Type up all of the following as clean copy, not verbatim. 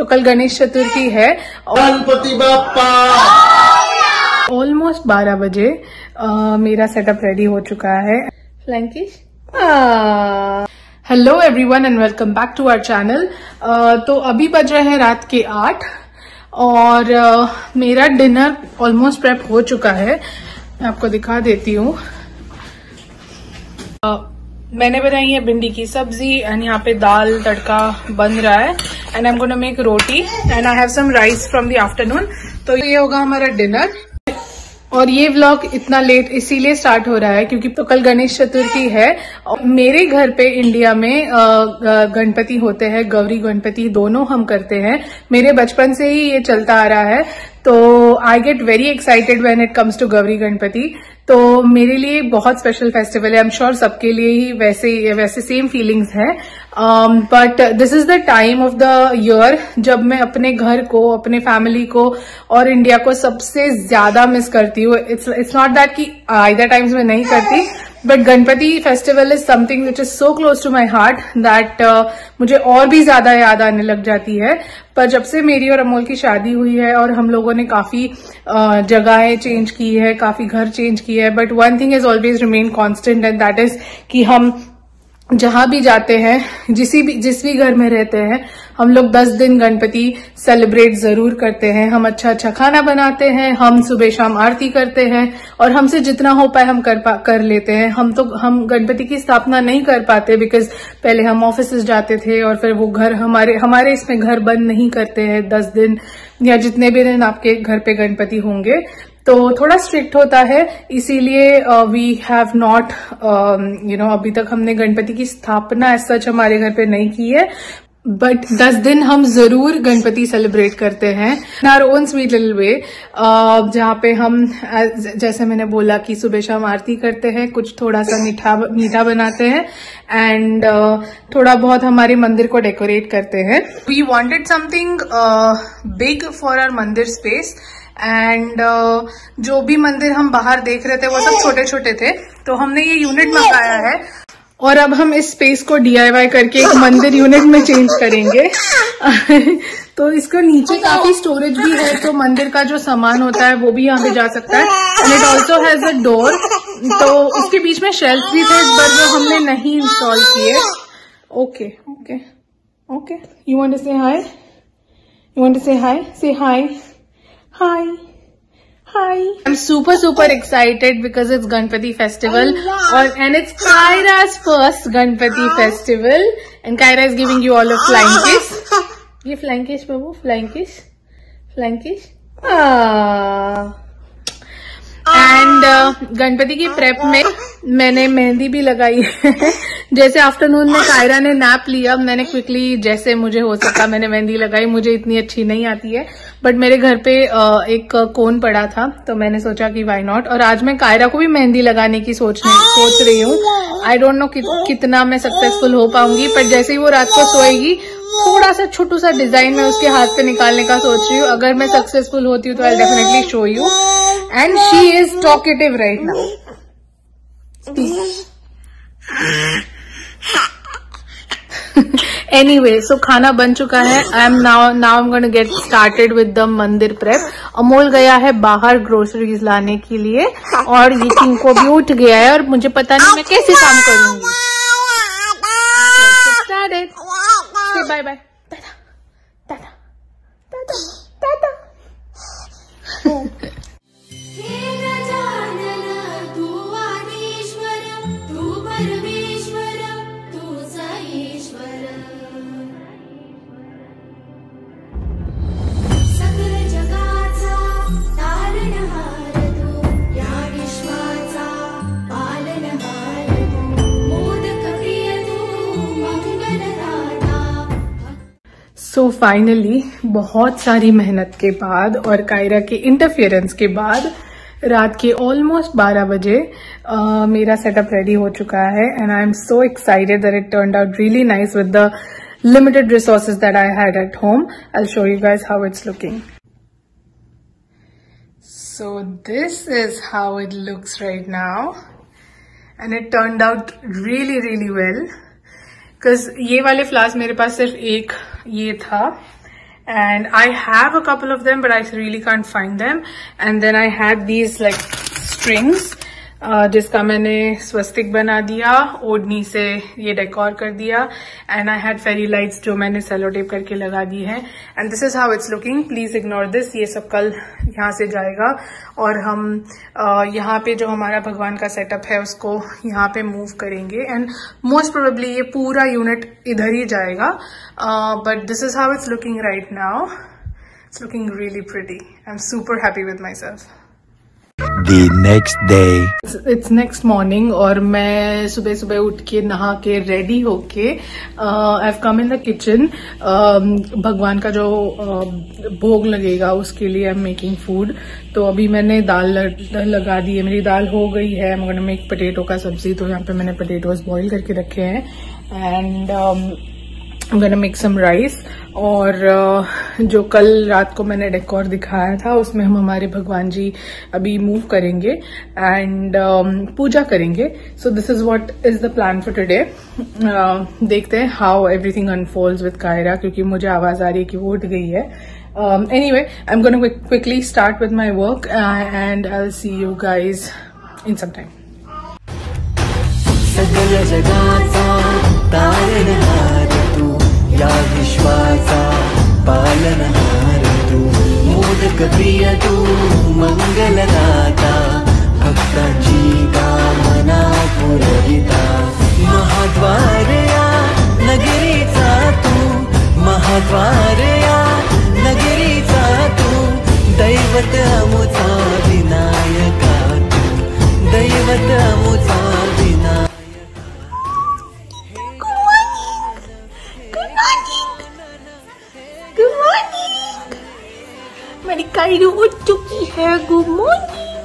तो कल गणेश चतुर्थी है। गणपति बाप्पा। ऑलमोस्ट 12 बजे मेरा सेटअप रेडी हो चुका है। फ्लैंकिश। Hello everyone and welcome back to our channel. तो अभी बज रहे हैं रात के 8 और मेरा डिनर ऑलमोस्ट प्रेप हो चुका है। मैं आपको दिखा देती हूँ। मैंने बनाई है भिंडी की सब्जी एंड यहाँ पे दाल तड़का बन रहा है and I am gonna make roti and I have some rice from the afternoon. तो ये होगा हमारा डिनर। और ये व्लॉग इतना लेट इसीलिए स्टार्ट हो रहा है क्योंकि तो कल गणेश चतुर्थी है। और मेरे घर पे इंडिया में गणपति होते हैं, गौरी गणपति दोनों हम करते हैं। मेरे बचपन से ही ये चलता आ रहा है। तो I get very excited when it comes to Gauri Ganpati. तो मेरे लिए बहुत स्पेशल फेस्टिवल है। आई एम श्योर सबके लिए ही वैसे सेम फीलिंग्स है। But this is the time of the year जब मैं अपने घर को, अपने फैमिली को और इंडिया को सबसे ज्यादा मिस करती हूँ। इट्स नॉट दैट कि अदर टाइम्स में नहीं करती, but Ganpati festival is something which is so close to my heart that मुझे और भी ज्यादा याद आने लग जाती है। पर जब से मेरी और अमोल की शादी हुई है और हम लोगों ने काफी जगहें चेंज की है, काफी घर चेंज किए है, but one thing is always remain constant and that is कि हम जहां भी जाते हैं, जिस भी घर में रहते हैं, हम लोग 10 दिन गणपति सेलिब्रेट जरूर करते हैं। हम अच्छा खाना बनाते हैं, हम सुबह शाम आरती करते हैं और हमसे जितना हो पाए हम कर लेते हैं। हम गणपति की स्थापना नहीं कर पाते बिकॉज पहले हम ऑफिस जाते थे और फिर वो घर हमारे इसमें घर बंद नहीं करते हैं 10 दिन या जितने भी दिन आपके घर पे गणपति होंगे। तो थोड़ा स्ट्रिक्ट होता है, इसीलिए वी हैव नॉट अभी तक हमने गणपति की स्थापना एज सच हमारे घर पे नहीं की है। बट 10 दिन हम जरूर गणपति सेलिब्रेट करते हैं in our own sweet little way, जहाँ पे हम जैसे मैंने बोला कि सुबह शाम आरती करते हैं, कुछ थोड़ा सा मीठा बनाते हैं एंड थोड़ा बहुत हमारे मंदिर को डेकोरेट करते हैं। We wanted something big for our mandir space and जो भी मंदिर हम बाहर देख रहे थे वो सब छोटे छोटे थे, तो हमने ये यूनिट मंगाया है और अब हम इस स्पेस को DIY करके एक मंदिर यूनिट में चेंज करेंगे। तो इसका नीचे काफी स्टोरेज भी है, तो मंदिर का जो सामान होता है वो भी यहाँ पे जा सकता है and it also has a door. तो उसके बीच में शेल्फ भी थे बट जो हमने नहीं इंस्टॉल किए। Okay okay okay, you want to say hi? You want to say hi? Say hi. Hi. Hi. I'm super excited because it's Ganpati festival and it's Kaira's first Ganpati festival and Kaira is giving you all a flying kiss. Ye flying kiss babu, flying kiss. Flying kiss. And Ganpati की prep में मैंने मेहंदी भी लगाई है। जैसे afternoon में कायरा ने nap लिया, मैंने क्विकली जैसे मुझे हो सका मैंने मेहंदी लगाई। मुझे इतनी अच्छी नहीं आती है बट मेरे घर पे एक कोन पड़ा था तो मैंने सोचा कि व्हाई नॉट। और आज मैं कायरा को भी मेहंदी लगाने की सोच रही हूँ। आई डोंट नो कितना मैं सक्सेसफुल हो पाऊंगी, पर जैसे ही वो रात को सोएगी थोड़ा सा छोटू सा डिजाइन मैं उसके हाथ पे निकालने का सोच रही हूँ। अगर मैं सक्सेसफुल होती हूँ तो I definitely show you. And she is talkative right now. Anyway, so खाना बन चुका है। I am now I am gonna get started with the mandir prep. Amol गया है बाहर ग्रोसरीज लाने के लिए और ये किंको भी उठ गया है और मुझे पता नहीं मैं कैसे काम करूंगी। Say bye bye. Tada. Tada. Tada. Tada. So finally बहुत सारी मेहनत के बाद और कायरा के इंटरफियरेंस के बाद रात के ऑलमोस्ट 12 बजे मेरा सेटअप रेडी हो चुका है and I am so excited that it turned out really nice with the limited resources that I had at home. I'll show you guys how it's looking. So this is how it looks right now and it turned out really well because ये वाले flowers मेरे पास सिर्फ एक ये था and I have a couple of them, but I really can't find them. And then I had these like strings, जिसका मैंने स्वस्तिक बना दिया, ओढ़नी से ये डेकोर कर दिया, and I had fairy lights जो मैंने सेलो टेप करके लगा दी है. And this is how it's looking. Please ignore this. ये सब कल यहाँ से जाएगा और हम यहाँ पे जो हमारा भगवान का सेटअप है उसको यहाँ पे मूव करेंगे, एंड मोस्ट प्रोबेबली ये पूरा यूनिट इधर ही जाएगा. But this is how it's looking right now. It's looking really pretty. I am super happy with myself. The next day. It's next morning और मैं सुबह सुबह उठ के नहा के रेडी होके I've come in the kitchen. भगवान का जो भोग लगेगा उसके लिए I'm making food. तो अभी मैंने दाल लगा दी है. मेरी दाल हो गई है. I'm gonna make potato का सब्जी. तो यहाँ पे मैंने potatoes boil करके रखे हैं, and I'm gonna make some rice. और जो कल रात को मैंने डेकोर दिखाया था उसमें हम हमारे भगवान जी अभी मूव करेंगे एंड पूजा करेंगे. So this is what is the plan for today. देखते हैं how everything unfolds with Kaira, क्योंकि मुझे आवाज आ रही है कि वो उठ गई है. Anyway, I am gonna quickly start with my work and I will see you guys in some time. सगळ जगाचा तारणहार तू, या विश्वाचा पालनहार तू, मोदक प्रिय तू, मंगलदाता, भक्तांची कामना पुरविता, महाद्वार या नगरीचा तू, महाद्वार या नगरीचा तू, दैवत अमुचा विनायका तू, दैवत अमुचा विनायका. मेरी कायरू उठ चुकी है. Good morning.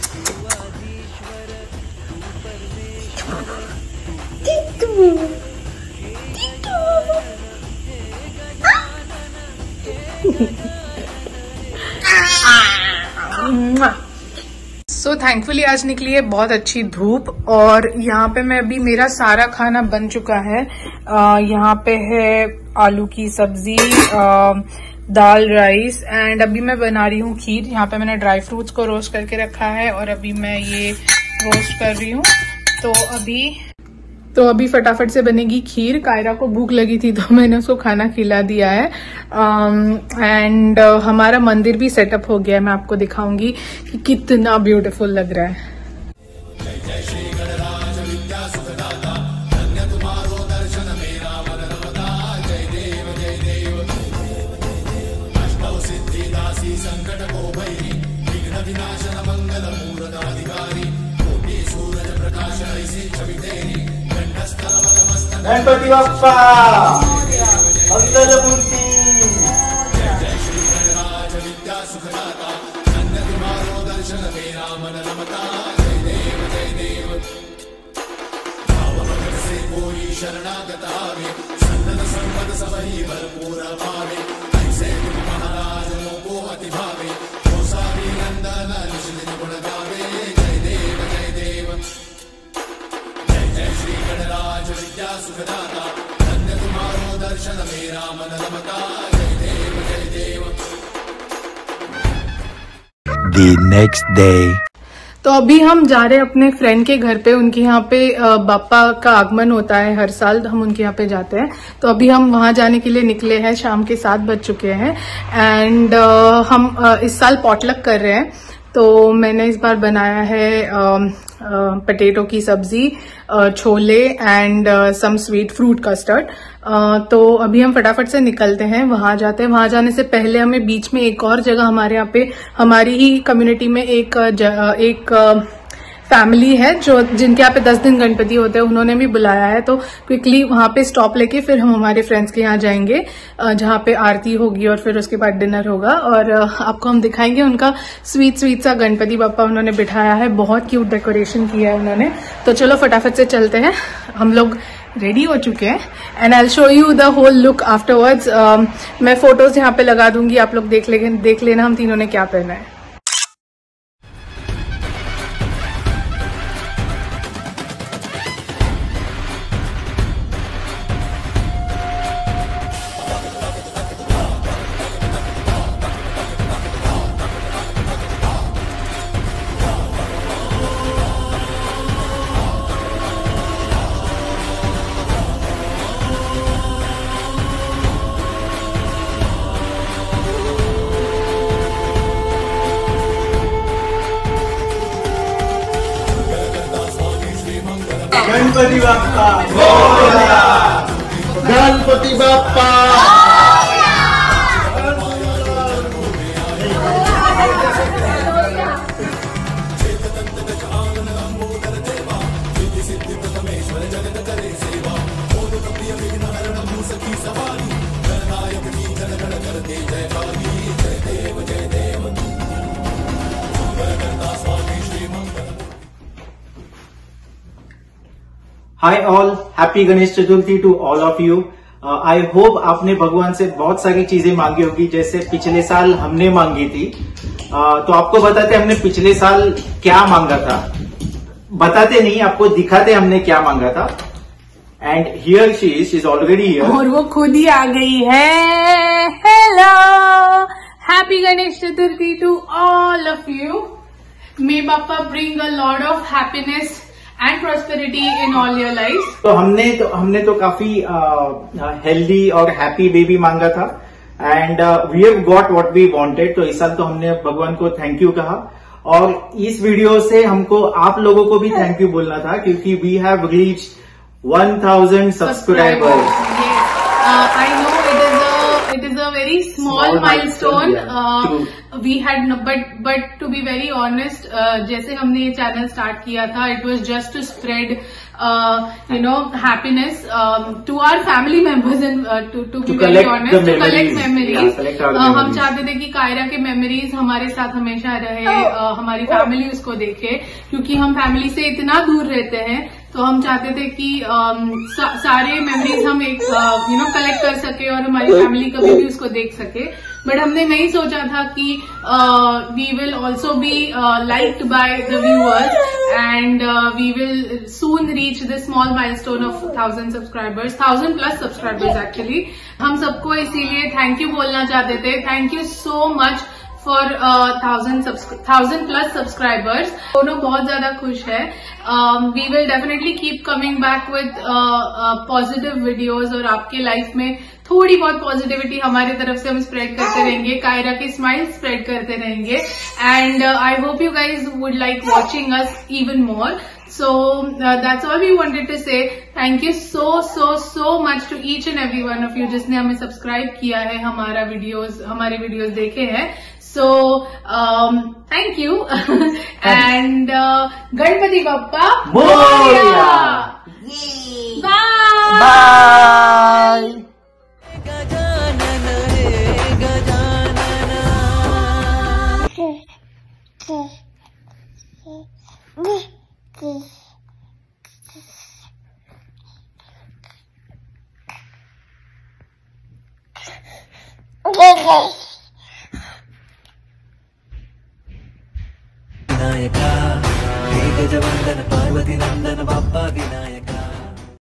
सो थैंकफुली आज निकली है बहुत अच्छी धूप, और यहाँ पे मैं अभी मेरा सारा खाना बन चुका है. यहाँ पे है आलू की सब्जी, दाल, राइस, एंड अभी मैं बना रही हूँ खीर. यहाँ पे मैंने ड्राई फ्रूट्स को रोस्ट करके रखा है और अभी मैं ये रोस्ट कर रही हूँ. तो अभी फटाफट से बनेगी खीर. कायरा को भूख लगी थी तो मैंने उसको खाना खिला दिया है. एंड हमारा मंदिर भी सेटअप हो गया है. मैं आपको दिखाऊंगी कि कितना ब्यूटीफुल लग रहा है. Ganpati Bappa मंगलमूर्ति. The next day. तो अभी हम जा रहे हैं अपने फ्रेंड के घर पे. उनके यहाँ पे बाप्पा का आगमन होता है हर साल, हम उनके यहाँ पे जाते हैं. तो अभी हम वहां जाने के लिए निकले हैं. शाम के 7 बज चुके हैं एंड हम इस साल पॉटलक कर रहे हैं. तो मैंने इस बार बनाया है पोटैटो की सब्जी, छोले and some sweet fruit custard. तो अभी हम फटाफट से निकलते हैं, वहां जाते हैं. वहां जाने से पहले हमें बीच में एक और जगह, हमारे यहाँ पे हमारी ही कम्युनिटी में एक फैमिली है जो जिनके यहाँ पे 10 दिन गणपति होते हैं, उन्होंने भी बुलाया है. तो क्विकली वहां पे स्टॉप लेके फिर हम हमारे फ्रेंड्स के यहाँ जाएंगे जहाँ पे आरती होगी और फिर उसके बाद डिनर होगा. और आपको हम दिखाएंगे उनका स्वीट सा गणपति बाप्पा उन्होंने बिठाया है. बहुत क्यूट डेकोरेशन किया है उन्होंने. तो चलो फटाफट से चलते हैं. हम लोग रेडी हो चुके हैं and I will show you the whole look afterwards. मैं फोटोज यहाँ पे लगा दूंगी, आप लोग देख लेना हम तीनों ने क्या पहना है. Ganpati Bappa Morya, Ganpati Bappa. Hi all, happy Ganesh Chaturthi to all of you. I hope आपने भगवान से बहुत सारी चीजें मांगी होगी, जैसे पिछले साल हमने मांगी थी। तो आपको बताते हमने पिछले साल क्या मांगा था। बताते नहीं, आपको दिखाते हमने क्या मांगा था। And here she is already here, और वो खुद ही आ गई है। Hello, happy Ganesh Chaturthi to all of you. May Bappa bring a lot of happiness and prosperity in all your life. तो हमने तो काफी हेल्दी और हैप्पी बेबी मांगा था and we have got what we wanted. तो इस साल तो हमने भगवान को थैंक यू कहा, और इस वीडियो से हमको आप लोगों को भी थैंक यू बोलना था, क्योंकि we have reached 1000 subscribers. I know it is a very small milestone. We had no, but to be very honest, जैसे हमने ये चैनल स्टार्ट किया था, it was just to spread happiness to our family members and to be very honest, to collect memories. हम चाहते थे कि कायरा के मेमोरीज हमारे साथ हमेशा रहे, हमारी फैमिली उसको देखे, क्योंकि हम फैमिली से इतना दूर रहते हैं। तो हम चाहते थे कि सारे मेमोरीज हम एक कलेक्ट कर सके और हमारी फैमिली कभी भी उसको देख सके। बट हमने नहीं सोचा था कि we will also be liked by the viewers and we will soon reach the small milestone of 1000 subscribers, 1000+ subscribers actually. हम सबको इसीलिए थैंक यू बोलना चाहते थे। Thank you so much for 1000+ subscribers. दोनों बहुत ज्यादा खुश है। We will definitely keep coming back with positive videos, और आपके लाइफ में थोड़ी बहुत पॉजिटिविटी हमारी तरफ से हम स्प्रेड करते रहेंगे, कायरा की स्माइल स्प्रेड करते रहेंगे। And I hope you guys would like watching us even more. So that's all we wanted to say. Thank you so much to each and every one of you जिसने हमें subscribe किया है, हमारे videos देखे हैं। So thank you and Ganpati Bappa Morya. Bye. Vinayaka hey गजवंदन Parvati Nandan Bappa Vinayak.